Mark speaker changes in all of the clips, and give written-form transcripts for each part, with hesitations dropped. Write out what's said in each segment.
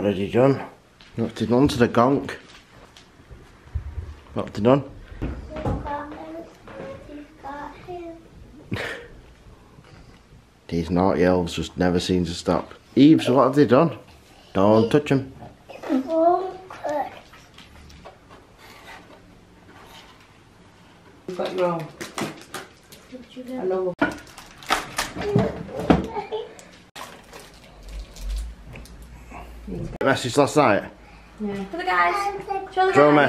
Speaker 1: have you done? What have you done to the gonk? What have you done? These naughty elves just never seem to stop. Eves, what have they done? Don't touch them.
Speaker 2: You've got your own. Hello.
Speaker 1: Message last night?
Speaker 2: Yeah. For the guys.
Speaker 1: Show me.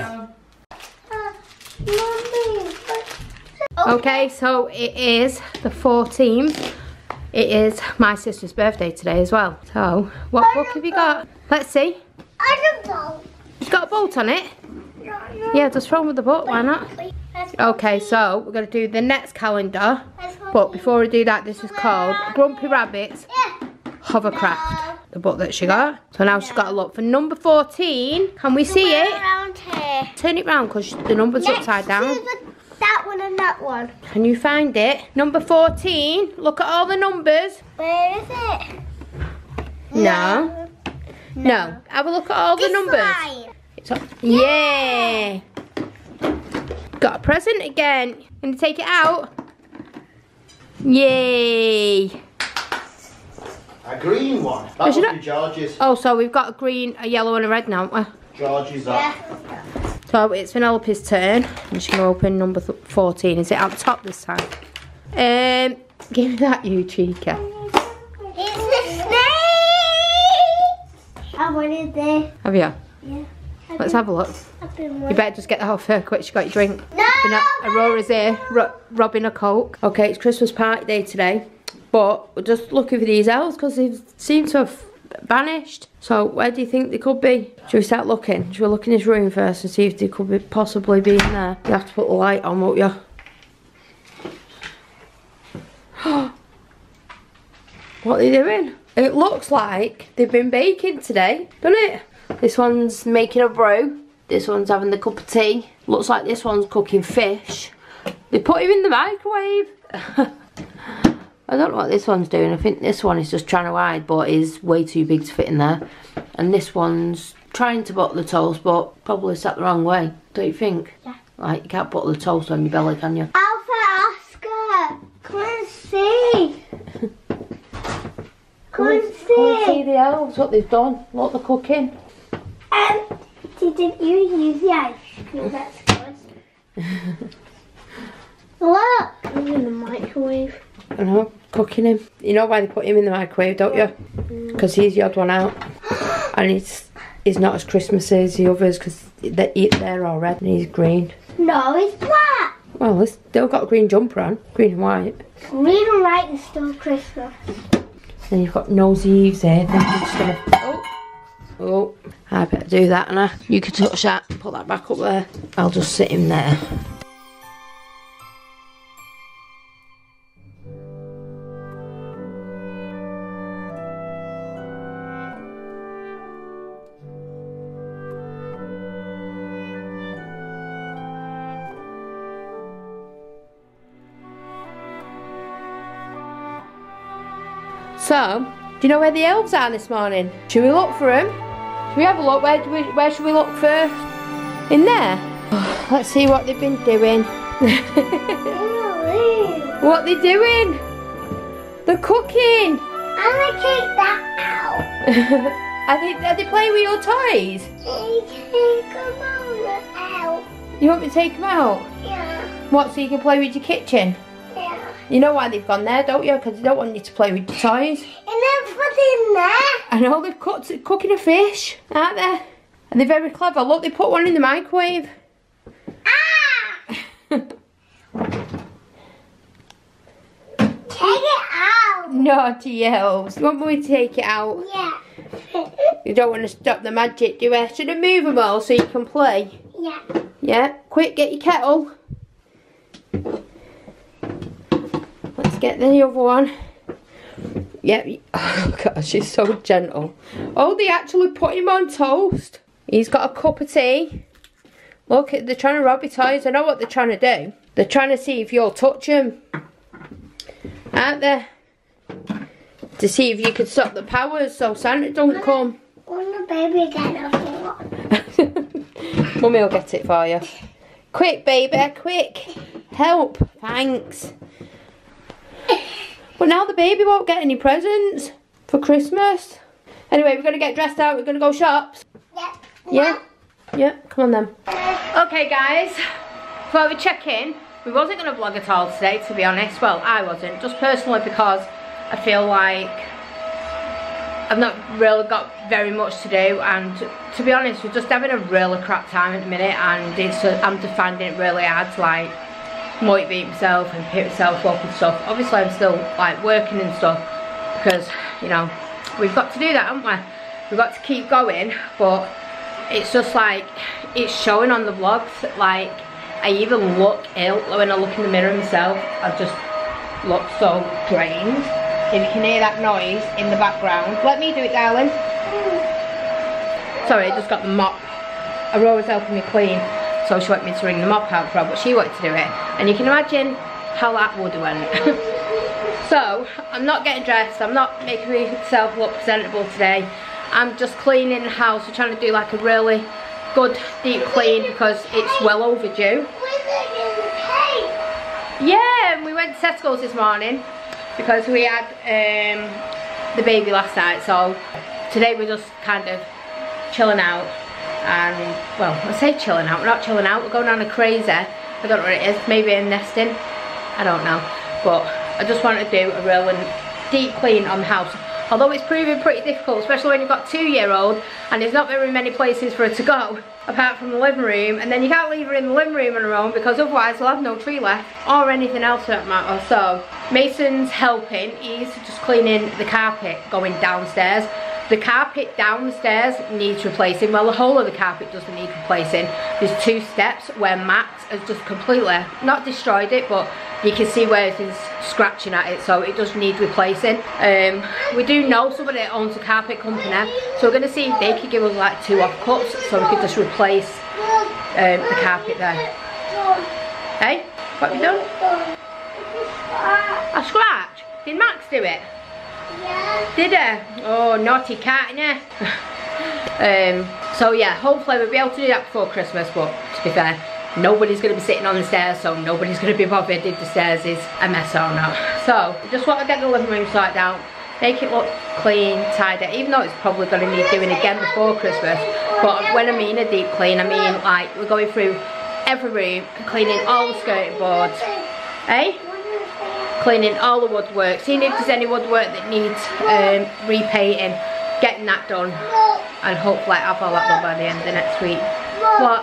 Speaker 2: Okay, so it is the 14th. It is my sister's birthday today as well. So, what book have you got? Let's see.
Speaker 3: I don't know.
Speaker 2: It's got a bolt on it? Yeah, just throw with the book, why not? Okay, so we're going to do the next calendar. But before we do that, this is called Grumpy Rabbit's Hovercraft. The book that she got. So now she's got to look for number 14. Can we see it?
Speaker 3: Around here.
Speaker 2: Turn it round because the number's upside down.
Speaker 3: That one and that one.
Speaker 2: Can you find it? Number 14. Look at all the numbers.
Speaker 3: Where is it?
Speaker 2: No. No. Have a look at all the numbers.
Speaker 3: Line.
Speaker 2: It's up. Yeah. Got a present again. Can you take it out? Yay.
Speaker 1: A green one. That must be George's.
Speaker 2: Oh, so we've got a green, a yellow and a red now, haven't we?
Speaker 1: George's that.
Speaker 2: So it's Penelope's turn. And she's going to open number 14. Is it out the top this time? Give me that, you cheeker.
Speaker 3: It's the snake. I wanted this.
Speaker 2: Have you?
Speaker 3: Yeah.
Speaker 2: Let's have a look. You better just get that off her quick. She got your drink.
Speaker 3: No.
Speaker 2: Aurora's here, robbing a Coke. Okay, it's Christmas party day today. But we're just looking for these elves because they seem to have vanished. So where do you think they could be? Should we start looking? Should we look in this room first and see if they could be possibly be in there? You have to put the light on, won't you? What are they doing? It looks like they've been baking today, doesn't it? This one's making a brew. This one's having the cup of tea. Looks like this one's cooking fish. They put him in the microwave. I don't know what this one's doing. I think this one is just trying to hide, but is way too big to fit in there. And this one's trying to butter the toast, but probably sat the wrong way. Don't you think?
Speaker 3: Yeah.
Speaker 2: Like, you can't butter the toast on your belly, can you?
Speaker 3: Alpha Oscar, come and see. Come and see.
Speaker 2: Come and see the elves, what they've done. What they're cooking.
Speaker 3: Didn't you use the ice cream? That's good. Look, I'm in the microwave.
Speaker 2: I know, cooking him. You know why they put him in the microwave, don't you? Because he's the odd one out. And he's not as Christmassy as the others because they're all red and he's green.
Speaker 3: No, it's black.
Speaker 2: Well, they've still got a green jumper on. Green and white.
Speaker 3: Green and white is still Christmas.
Speaker 2: Then you've got Nosy Eves here. Then you're just gonna... Oh, I better do that, Anna. You can touch that. Put that back up there. I'll just sit him there. So, do you know where the elves are this morning? Should we look for them? Should we have a look? Where should we look first? In there? Oh, let's see what they've been doing. What they doing? They're cooking.
Speaker 3: I'm gonna take that out.
Speaker 2: Are they playing with your toys?
Speaker 3: Take them out.
Speaker 2: You want me to take them out?
Speaker 3: Yeah.
Speaker 2: What, so you can play with your kitchen?
Speaker 3: Yeah.
Speaker 2: You know why they've gone there, don't you? Because they don't want you to play with your toys.
Speaker 3: And then put in there.
Speaker 2: I know, they're cooking a fish, aren't they? And they're very clever. Look, they put one in the microwave.
Speaker 3: Ah! Take it out.
Speaker 2: Naughty elves. You want me to take it out?
Speaker 3: Yeah.
Speaker 2: You don't want to stop the magic, do you? Should I move them all so you can play?
Speaker 3: Yeah.
Speaker 2: Yeah? Quick, get your kettle. Let's get the other one. Yep. Oh God, she's so gentle. Oh, they actually put him on toast. He's got a cup of tea. Look, they're trying to rob your toys. I know what they're trying to do. They're trying to see if you'll touch him. Aren't they? To see if you could stop the powers so Santa don't come.
Speaker 3: Wanna baby get off the wall.
Speaker 2: Mummy will get it for you. Quick, baby, quick. Help. Thanks. But now the baby won't get any presents for Christmas. Anyway, we're going to get dressed out. We're going to go shops.
Speaker 3: Yeah.
Speaker 2: Yeah, come on then. Okay, guys. Before we check in, we wasn't going to vlog at all today, to be honest. Well, I wasn't. Just personally because I feel like I've not really got very much to do, and to be honest, we're just having a really crap time at the minute, and I'm just finding it really hard to like motivate myself and pick myself up and stuff. Obviously I'm still like working and stuff because, you know, we've got to do that, haven't we? We've got to keep going, but it's just like, it's showing on the vlogs. Like, I even look ill when I look in the mirror myself. I just look so drained. If you can hear that noise in the background, let me do it, darling. Sorry, I just got the mop. Aurora was helping me clean, so she wanted me to ring the mop out for her, but she wanted to do it. And you can imagine how that would have went. So, I'm not getting dressed, I'm not making myself look presentable today. I'm just cleaning the house. We're trying to do like a really good deep clean because it's well overdue. Yeah, we went to Tesco's this morning because we had the baby last night, so today we're just kind of chilling out. And, well, I say chilling out, we're not chilling out, we're going on a crazy. I don't know what it is, maybe a nesting, I don't know. But I just want to do a real deep clean on the house. Although it's proving pretty difficult, especially when you've got a 2-year-old and there's not very many places for her to go apart from the living room, and then you can't leave her in the living room on her own because otherwise we'll have no tree left or anything else for that matter. So Mason's helping, he's just cleaning the carpet going downstairs. The carpet downstairs needs replacing. Well, the whole of the carpet doesn't need replacing. There's 2 steps where Max has just completely, not destroyed it, but you can see where he's scratching at it, so it does need replacing. We do know somebody that owns a carpet company, so we're going to see if they could give us like 2 offcuts so we could just replace the carpet there. Hey, what have you done? A scratch? Did Max do it?
Speaker 3: Yeah.
Speaker 2: Did I? Oh, naughty cat, innit? So yeah, hopefully we'll be able to do that before Christmas, but to be fair, nobody's going to be sitting on the stairs, so nobody's going to be bothered if the stairs is a mess or not. So, just want to get the living room sorted out, make it look clean, tidy, even though it's probably going to need doing again before Christmas. But when I mean a deep clean, I mean like we're going through every room, cleaning all the skirting boards, eh? Cleaning all the woodwork, seeing if there's any woodwork that needs repainting, getting that done, and hopefully have all that done by the end of the next week. What?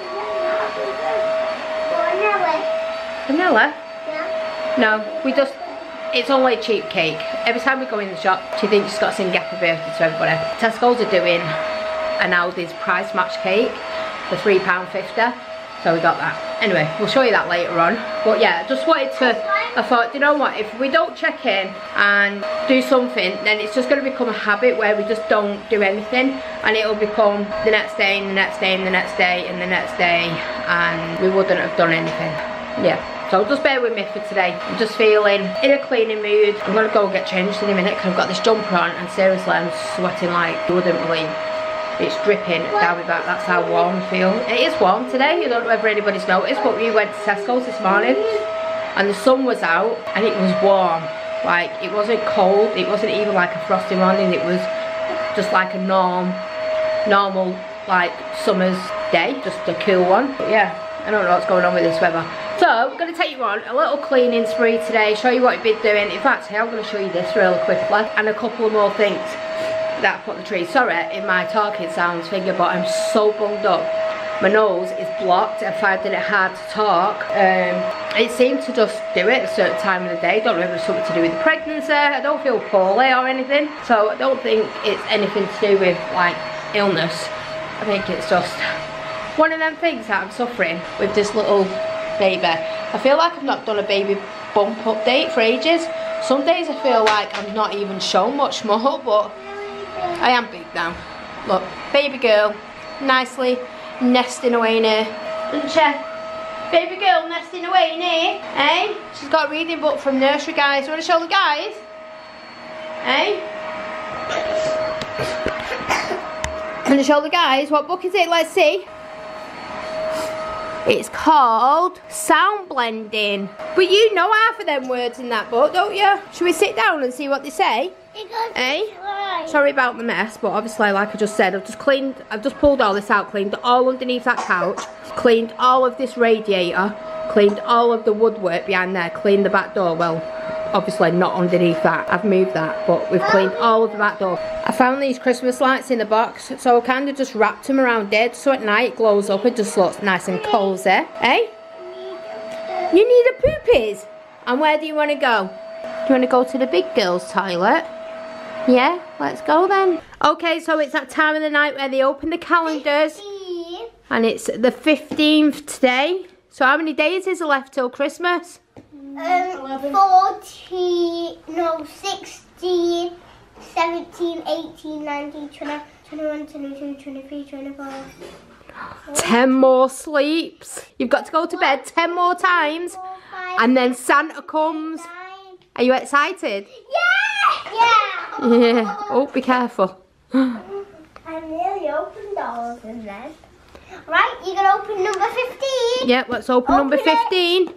Speaker 2: Vanilla?
Speaker 3: Yeah.
Speaker 2: No, we just, it's only a cheap cake. Every time we go in the shop, she thinks she's got to sing happy birthday to everybody. Tesco's are doing an Aldi's price match cake for £3.50, so we got that. Anyway, we'll show you that later on. But yeah, just wanted to, I thought, you know what, if we don't check in and do something, then it's just going to become a habit where we just don't do anything, and it'll become the next day and the next day and the next day and the next day, and we wouldn't have done anything. Yeah, so just bear with me for today. I'm just feeling in a cleaning mood. I'm going to go get changed in a minute because I've got this jumper on, and seriously I'm sweating like you wouldn't believe. It's dripping down my back, that's how warm I feel. It is warm today, I don't know whether anybody's noticed, but we went to Tesco's this morning and the sun was out and it was warm. Like, it wasn't cold, it wasn't even like a frosty morning, it was just like a normal like summer's day, just a cool one. But yeah, I don't know what's going on with this weather. So, I'm going to take you on a little cleaning spree today, show you what I've been doing. In fact, I'm going to show you this really quickly, and a couple of more things that I put on the tree. Sorry in my talking sounds finger, but I'm so bunged up. My nose is blocked. I'm finding it hard to talk. It seemed to just do it at a certain time of the day. Don't know if it's something to do with the pregnancy. I don't feel poorly or anything, so I don't think it's anything to do with like illness. I think it's just one of them things that I'm suffering with this little baby. I feel like I've not done a baby bump update for ages. Some days I feel like I'm not even shown much more, but I am big now. Look, baby girl, nicely nesting away in here. Isn't she? Baby girl nesting away in here, eh? She's got a reading book from nursery, guys. You want to show the guys? Eh? Can I show the guys what book is it? Let's see. It's called Sound Blending. But you know half of them words in that book, don't you? Should we sit down and see what they say? Eh? Sorry about the mess, but obviously, like I just said, I've just pulled all this out, cleaned all underneath that couch, cleaned all of this radiator, cleaned all of the woodwork behind there, cleaned the back door. Well, obviously not underneath that. I've moved that, but we've cleaned all of the back door. I found these Christmas lights in the box, so I kind of just wrapped them around it, so at night it glows up, it just looks nice and cozy. Eh? You need a poopies? And where do you want to go? Do you want to go to the big girls' toilet? Yeah, let's go then. Okay, so it's that time of the night where they open the calendars. And it's the 15th today. So how many days is there left till Christmas?
Speaker 3: 14, no, 16, 17, 18, 19, 20, 21, 22, 23, 24.
Speaker 2: 10 more sleeps. You've got to go to bed 10 more times. And then Santa comes. Are you excited?
Speaker 3: Yeah! Yeah!
Speaker 2: Yeah. Oh, be careful.
Speaker 3: I nearly opened all of them then. Right, you're going to open number 15.
Speaker 2: Yep, let's open number 15.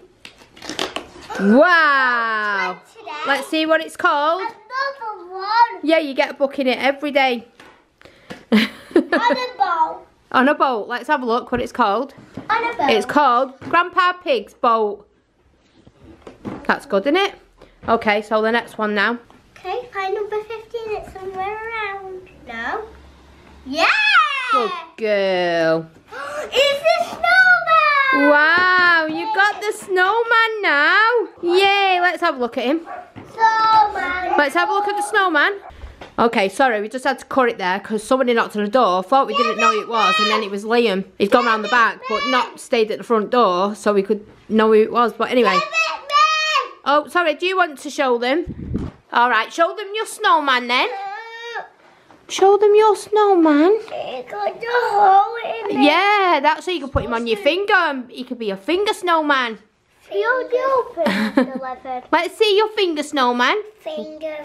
Speaker 2: Wow. Let's see what it's called.
Speaker 3: Another one.
Speaker 2: Yeah, you get a book in it every day.
Speaker 3: On a boat.
Speaker 2: On a boat. Let's have a look what it's called.
Speaker 3: On a boat.
Speaker 2: It's called Grandpa Pig's Boat. That's good, isn't it? Okay, so the next one now.
Speaker 3: Okay, find number 15. It's somewhere around. No? Yeah!
Speaker 2: Good girl.
Speaker 3: It's the snowman!
Speaker 2: Wow, you got the snowman now. Yay, let's have a look at him.
Speaker 3: Snowman!
Speaker 2: Let's have a look at the snowman. Okay, sorry, we just had to cut it there because somebody knocked on the door, thought we didn't know who it was, and then it was Liam. He's gone round the back, but not stayed at the front door so we could know who it was. But anyway. Oh, sorry, do you want to show them? All right, show them your snowman then. Show them your snowman.
Speaker 3: It's got a hole in it.
Speaker 2: Yeah, that's so you can put him on your finger and he could be a finger snowman.
Speaker 3: You do open the leopard.
Speaker 2: Let's see your finger snowman.
Speaker 3: Finger.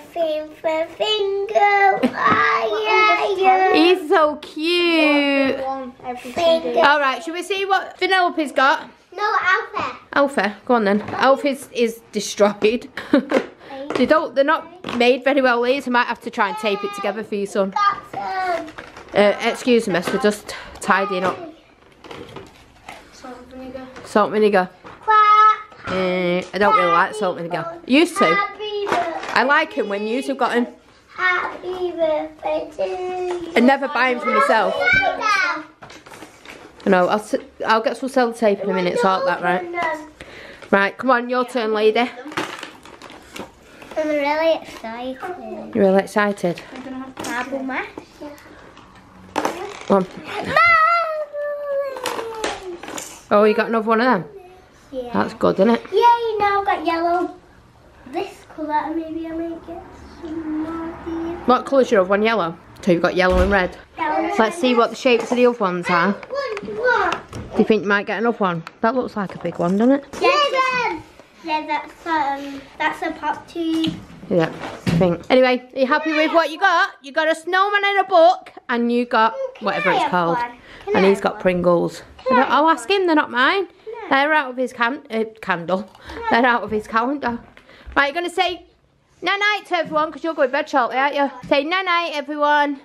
Speaker 3: Ah, yeah.
Speaker 2: He's so cute.
Speaker 3: Finger.
Speaker 2: All right, should we see what Vanellope's got?
Speaker 3: No, Alpha.
Speaker 2: Alpha, go on then. Alpha is destroyed. They're not made very well, these. I might have to try and tape it together for you, son.
Speaker 3: Got some.
Speaker 2: Excuse me, miss, we're just tidying up. Salt vinegar. I don't really like salt vinegar. Used to. I like him when you have got him.
Speaker 3: Happy birthday to you.
Speaker 2: I never buy him for myself. I know, I'll get some sellotape in a minute, sort that, right? Right, come on, your turn, lady.
Speaker 3: I'm really excited.
Speaker 2: You're really excited?
Speaker 3: Marble mash.
Speaker 2: Come on. Oh, you got another one of them?
Speaker 3: Yeah.
Speaker 2: That's good, isn't it?
Speaker 3: Yay, now I've got yellow. This colour, and maybe I might get some more here.
Speaker 2: What colour's your other one? Yellow? So you've got yellow and red.
Speaker 3: Yellow.
Speaker 2: Let's see what the shapes of the other ones are.
Speaker 3: One.
Speaker 2: Do you think you might get another one? That looks like a big one, doesn't it?
Speaker 3: Yeah, that's a pop too.
Speaker 2: Yeah, I think. Anyway, are you happy with what you got? You got a snowman in a book, and you got whatever it's called. And he's got Pringles. I'll ask him, they're not mine. They're out of his candle. They're out of his calendar. Right, you're going to say night-night to everyone, because you're going to bed shortly, aren't you? Say night-night, everyone.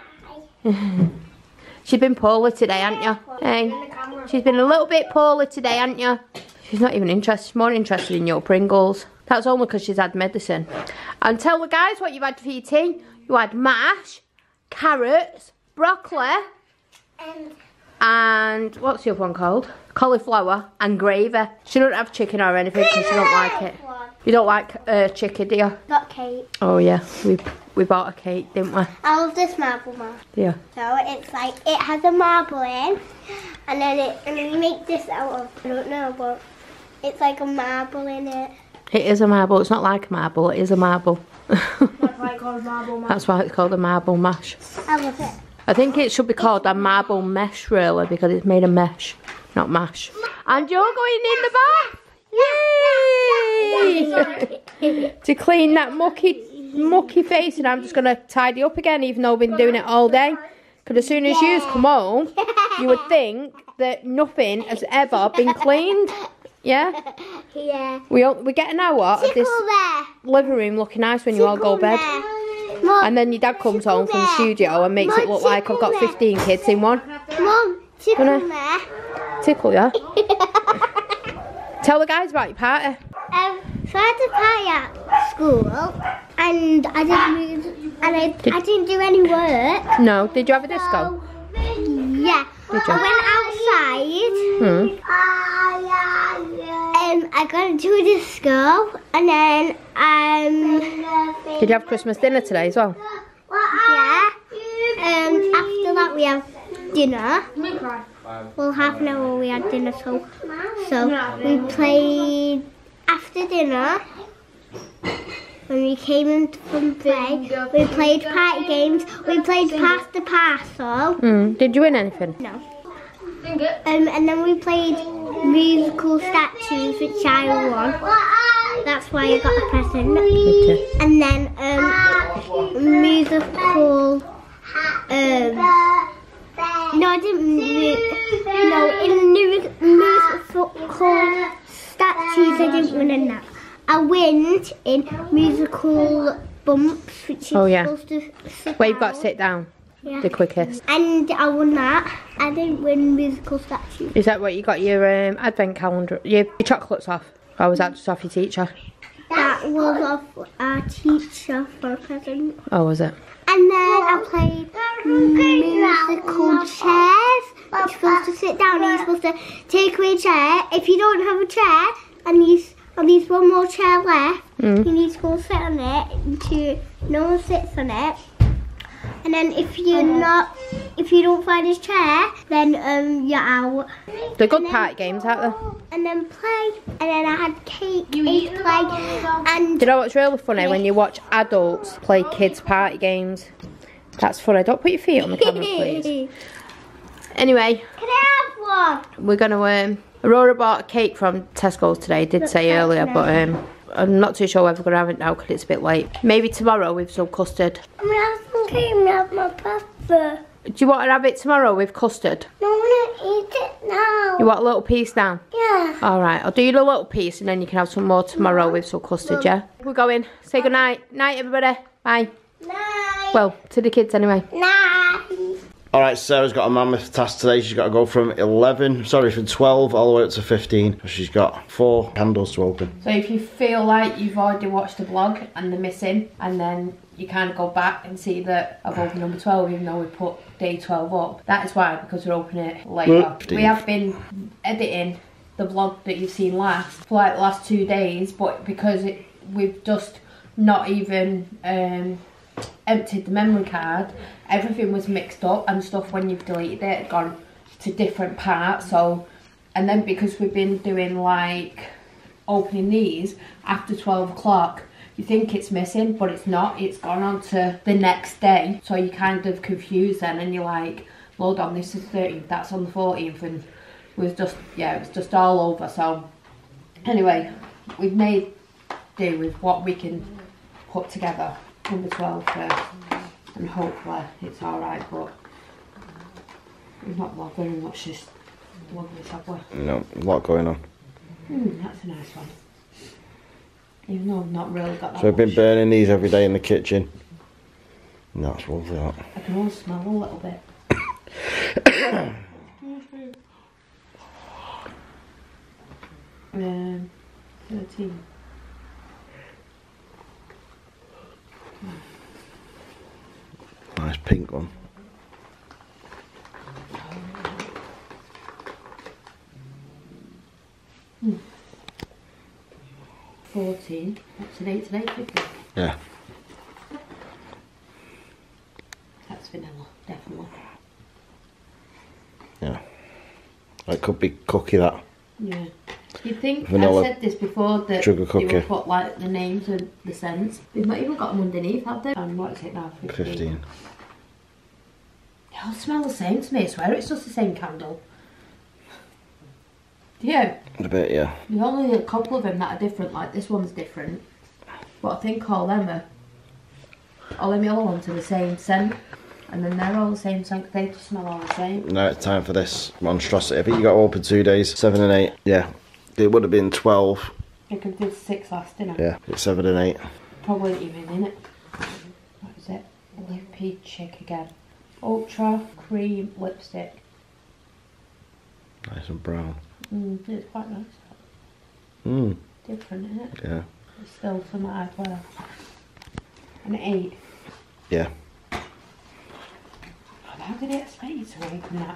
Speaker 2: She's been poorly today, hasn't you? Hey, she's been a little bit poorly today, hasn't you? She's not even interested. She's more interested in your Pringles. That's only because she's had medicine. And tell the guys what you've had for your tea. You had mash, carrots, broccoli, and what's the other one called? Cauliflower and gravy. She don't have chicken or anything because she don't like it. You don't like chicken, do you?
Speaker 3: Got cake.
Speaker 2: Oh yeah, we bought a cake, didn't we?
Speaker 3: I love this marble mash.
Speaker 2: Yeah.
Speaker 3: So it's like it has a marble in, and then you make this out of, I don't know, but it's like a marble in it.
Speaker 2: It is a marble. It's not like a marble. It is a marble.
Speaker 3: That's why it's called marble mash.
Speaker 2: That's why it's called a marble mash.
Speaker 3: I love it.
Speaker 2: I think it should be called a marble mesh, really, because it's made of mesh, not mash. And you're going in the bath! Yay! To clean that mucky face, and I'm just going to tidy up again, even though I've been doing it all day. Because as soon as you come home, you would think that nothing has ever been cleaned. Yeah?
Speaker 3: Yeah.
Speaker 2: We get an hour of this living room looking nice when you all go to bed.
Speaker 3: Mom,
Speaker 2: And then your dad comes home from the studio and makes it look like I've got 15 kids in one.
Speaker 3: Mom, tickle
Speaker 2: Gonna-
Speaker 3: there.
Speaker 2: Tickle, yeah? Tell the guys about your party.
Speaker 3: So I had a party at school, and I didn't do any work.
Speaker 2: No, did you have a disco?
Speaker 3: So, yeah.
Speaker 2: Did you?
Speaker 3: I went outside. I got to a disco, and then
Speaker 2: Did you have Christmas dinner today as well?
Speaker 3: yeah. After that we have dinner. Well, half an hour we had dinner, so we played after dinner. When we came in from play, we played party games. We played pass the parcel.
Speaker 2: Did you win anything?
Speaker 3: No. And then we played musical statues, which I won. That's why I got a present.
Speaker 2: Me too.
Speaker 3: And then musical. No, I didn't. No, in musical statues, I didn't win in that. I win in musical bumps, which is supposed to sit
Speaker 2: Where you've got to
Speaker 3: down.
Speaker 2: sit down.
Speaker 3: Yeah.
Speaker 2: The quickest.
Speaker 3: And I won that. I didn't win musical statues.
Speaker 2: Is that what you got your advent calendar, your chocolates off? Or was that just off your teacher?
Speaker 3: That was off our teacher for a present.
Speaker 2: Oh, was it?
Speaker 3: And then I played musical chairs. You're supposed to sit down and you're supposed to take away a chair. If you don't have a chair and there's one more chair left, you need to go sit on it until no one sits on it. And then if you don't find his chair, then you're out.
Speaker 2: They're good party games, aren't they?
Speaker 3: And then play. And then I had cake, ate play, and
Speaker 2: Do you know what's really funny? When you watch adults play kids' party games. That's funny. Don't put your feet on the camera, please. Anyway,
Speaker 3: Can I have one?
Speaker 2: we're going to... Aurora bought a cake from Tesco's today, did say earlier, but I'm not too sure whether we're going to have it now because it's a bit late. Maybe tomorrow with some custard.
Speaker 3: I'm gonna have some cake and have my pasta.
Speaker 2: Do you want to have it tomorrow with custard?
Speaker 3: No, I'm gonna eat it now.
Speaker 2: You want a little piece now?
Speaker 3: Yeah.
Speaker 2: Alright, I'll do you a little piece and then you can have some more tomorrow with some custard, yeah? We're going. Say good night. Night, everybody. Bye.
Speaker 3: Night.
Speaker 2: Well, to the kids anyway.
Speaker 3: Night.
Speaker 1: Alright, Sarah's got a mammoth task today. She's got to go from 12 all the way up to 15. She's got 4 candles to open.
Speaker 2: So if you feel like you've already watched the vlog and they're missing, and then you kind of go back and see that I've opened number 12 even though we put day 12 up, that is why, because we're opening it later. We have been editing the vlog that you've seen last for like the last 2 days, but because we've just not even emptied the memory card, everything was mixed up and stuff when you've deleted it had gone to different parts. So, and then because we've been doing like opening these after 12 o'clock, you think it's missing, but it's not. It's gone on to the next day, so you're kind of confused then, and you're like, hold on, this is 13th, that's on the 14th, and it was just all over. So anyway, we've made do with what we can put together. Number 12 first, and hopefully it's alright, but we've not got very much this lovely, have we?
Speaker 1: No, a lot going on.
Speaker 2: That's a nice one. Even though I've not really got that
Speaker 1: So we've been
Speaker 2: much.
Speaker 1: burning these every day in the kitchen. And that's lovely, that.
Speaker 2: I can always smell a little bit. 13.
Speaker 1: Nice pink one.
Speaker 2: Hmm. 14. What's the date today? 15.
Speaker 1: Yeah.
Speaker 2: That's vanilla, definitely.
Speaker 1: Yeah. It could be cookie, that.
Speaker 2: Yeah. You'd think,
Speaker 1: Vanilla
Speaker 2: I said this before, that
Speaker 1: sugar
Speaker 2: they
Speaker 1: cookie.
Speaker 2: would put like the names and the scents. They've not even got them underneath, have they? And what is it now?
Speaker 1: 15.
Speaker 2: They all smell the same to me, I swear it's just the same candle. Yeah.
Speaker 1: A bit, yeah.
Speaker 2: There's only a couple of them that are different, like this one's different. But I think all them yellow ones are the same scent. And then they're all the same, so they just smell all the same.
Speaker 1: Now it's time for this monstrosity. I think you got open 2 days, 7 and 8. Yeah, it would have been 12.
Speaker 2: I could do 6 last, didn't I?
Speaker 1: Yeah, it's 7 and 8.
Speaker 2: Probably even in it. What is it? Lippy Chick again. Ultra cream lipstick.
Speaker 1: Nice and brown.
Speaker 2: It's quite nice. Different, isn't it?
Speaker 1: Yeah.
Speaker 2: It's still something I'd wear. An 8.
Speaker 1: Yeah.
Speaker 2: How did it expect you to open that?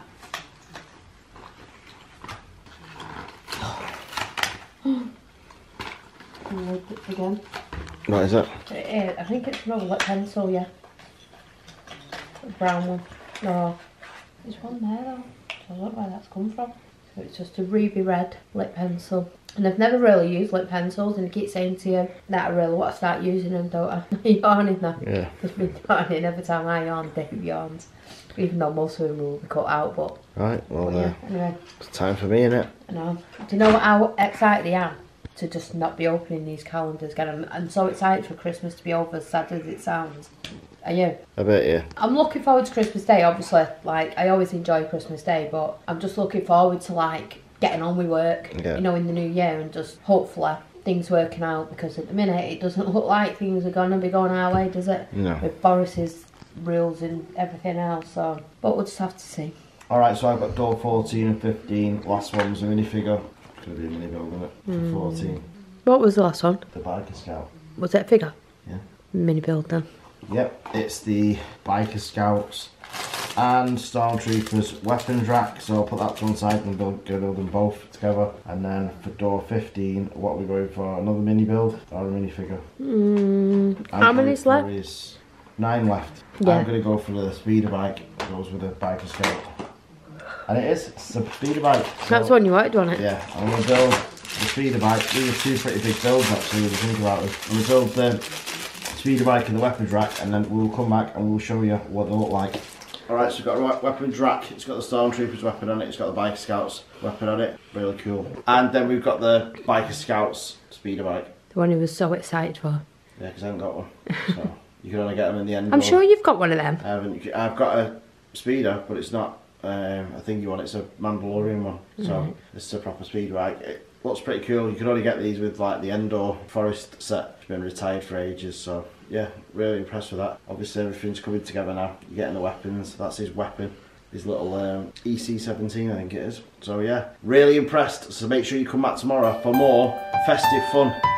Speaker 2: Again.
Speaker 1: What is it?
Speaker 2: I think it's another lip pencil, yeah. A brown one. No, there's one there though. So I don't know where that's come from. So it's just a ruby red lip pencil. And I've never really used lip pencils, and I keep saying to you that I really want to start using them, don't I? Yawning now.
Speaker 1: Yeah.
Speaker 2: Just been yawning every time I yawn, Dave yawns. Even though most of them will be cut out, but...
Speaker 1: Right, well,
Speaker 2: yeah, anyway.
Speaker 1: It's time for me, innit?
Speaker 2: I know. Do you know how excited I am to just not be opening these calendars again? I'm so excited for Christmas to be over, as sad as it sounds. Are you?
Speaker 1: I bet you.
Speaker 2: I'm looking forward to Christmas Day, obviously. Like, I always enjoy Christmas Day, but I'm just looking forward to, like, getting on with work, you know, in the new year, and just hopefully things working out, because at the minute it doesn't look like things are going to be going our way, does it?
Speaker 1: No.
Speaker 2: With Boris's rules and everything else, so... But we'll just have to see.
Speaker 1: Alright, so I've got door 14 and 15. Last one's a minifigure. It's going to be a mini build, isn't it? For 14.
Speaker 2: What was the last one?
Speaker 1: The Biker Scout.
Speaker 2: Was it a figure?
Speaker 1: Yeah.
Speaker 2: Mini build then.
Speaker 1: Yep, it's the Biker Scouts and Stormtroopers weapons rack, so I'll put that to one side and build them both together. And then for door 15, what are we going for? Another mini build or a minifigure?
Speaker 2: How many's left?
Speaker 1: There is 9 left.
Speaker 2: Yeah.
Speaker 1: I'm going to go for the speeder bike. It goes with the Biker Scout. And it's a speeder bike. So,
Speaker 2: That's the one you wanted, wasn't it?
Speaker 1: yeah, I'm going to build the speeder bike. These are 2 pretty big builds actually, when you think about it. I'm going to build the speeder bike and the weapons rack, and then we'll come back and we'll show you what they look like. Alright, so we've got a weapons rack. It's got the Stormtroopers weapon on it, it's got the Biker Scouts weapon on it. Really cool. And then we've got the Biker Scouts speeder bike.
Speaker 2: The one he was so excited for.
Speaker 1: Yeah, because I haven't got one. So you can only get them in the end.
Speaker 2: I'm sure you've got one of them.
Speaker 1: I've got a speeder, but it's not a thingy one, it's a Mandalorian one. So this is a proper speeder bike. It looks pretty cool. You can only get these with like the Endor Forest set. It's been retired for ages, so yeah, really impressed with that. Obviously everything's coming together now. You're getting the weapons. That's his weapon. His little EC-17, I think it is. So yeah, really impressed. So make sure you come back tomorrow for more festive fun.